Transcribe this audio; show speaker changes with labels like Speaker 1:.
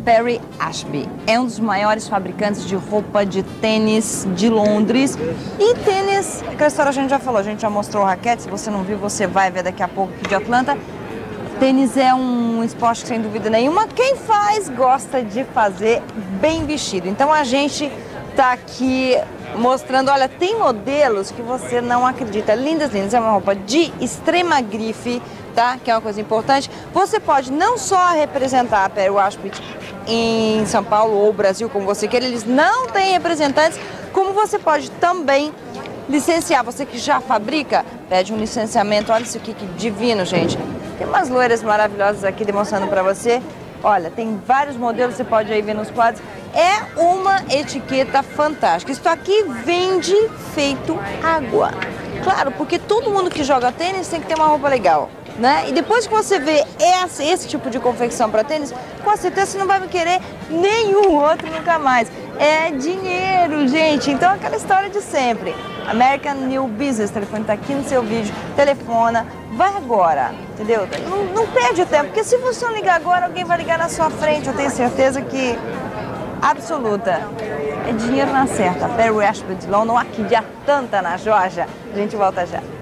Speaker 1: Perry Ashby é um dos maiores fabricantes de roupa de tênis de Londres. E tênis, aquela história a gente já falou, a gente já mostrou o raquete, se você não viu, você vai ver daqui a pouco aqui de Atlanta. Tênis é um esporte que, sem dúvida nenhuma, quem faz gosta de fazer bem vestido. Então a gente tá aqui mostrando, olha, tem modelos que você não acredita, lindas, lindas, é uma roupa de extrema grife, tá? Que é uma coisa importante. Você pode não só representar a Perry Ashby em São Paulo ou Brasil, como você queira, eles não têm representantes, como você pode também licenciar. Você que já fabrica, pede um licenciamento. Olha isso aqui, que divino, gente. Tem umas loiras maravilhosas aqui demonstrando para você. Olha, tem vários modelos, você pode aí ver nos quadros. É uma etiqueta fantástica. Isso aqui vende feito água. Claro, porque todo mundo que joga tênis tem que ter uma roupa legal, né? E depois que você vê esse tipo de confecção para tênis, com certeza você não vai querer nenhum outro nunca mais. É dinheiro, gente. Então, aquela história de sempre. American New Business, o telefone está aqui no seu vídeo. Telefona, vai agora, entendeu? Não perde o tempo, porque se você não ligar agora, alguém vai ligar na sua frente. Eu tenho certeza que absoluta. É dinheiro na certa. Perry Ashby de London, aqui de Atlanta, na Geórgia. A gente volta já.